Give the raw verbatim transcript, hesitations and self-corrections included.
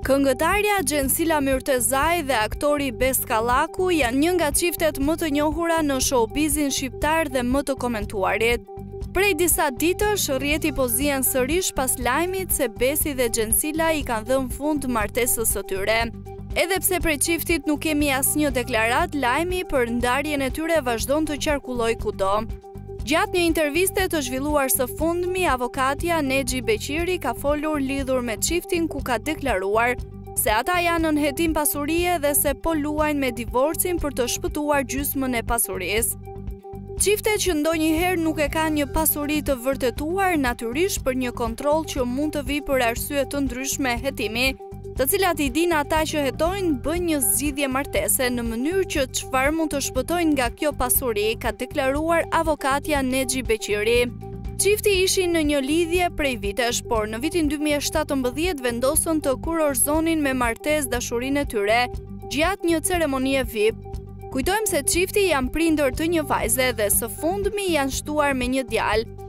Këngëtarja Gjensila Myrtezaj dhe aktori Beskallaku janë një nga çiftet më të njohura në showbizin shqiptar dhe më të komentuarit. Prej disa ditësh, rrjeti po zihen sërish pas lajmit se Besi dhe Gjensila i kanë dhënë fund martesës së tyre. Edhe pse prej çiftit nuk kemi asnjë deklarat, lajmi për ndarjen e tyre vazhdon të qarkullojë kudo. Gjatë një interviste të zhvilluar së fundmi, avokatja Nexhi Beqiri ka folur lidhur me çiftin ku ka deklaruar se ata janë në hetim pasurie dhe se po luajnë me divorcin për të shpëtuar gjysmën e pasurisë. Çiftet që ndonjëherë nuk e kanë një pasuri të vërtetuar, natyrisht për një kontroll që mund të vijë për arsye të ndryshme hetimi, të cilat i dinë ata që hetojnë, bëjnë një zgjidhje martese në mënyrë që çfarë mund të shpëtojnë nga kjo pasuri, ka deklaruar avokatja Nexhi Beqiri. Çifti ishin në një lidhje prej vitesh, por në vitin dy mijë e shtatëmbëdhjetë vendosën të kurorzonin me martesë dashurinë e tyre gjatë një ceremonie V I P. Kujtojmë se çifti janë prindër të një vajze dhe së fundmi janë shtuar me një djalë.